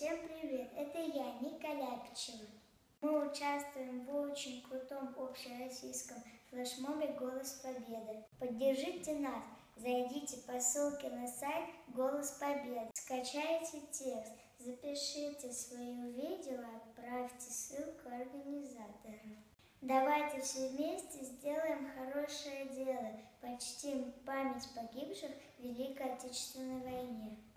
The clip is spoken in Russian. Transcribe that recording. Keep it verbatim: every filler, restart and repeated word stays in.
Всем привет! Это я, Ника Ляпичева. Мы участвуем в очень крутом общероссийском флешмобе «Голос Победы». Поддержите нас, зайдите по ссылке на сайт «Голос Победы», скачайте текст, запишите свое видео, отправьте ссылку организаторам. Давайте все вместе сделаем хорошее дело, почтим память погибших в Великой Отечественной войне.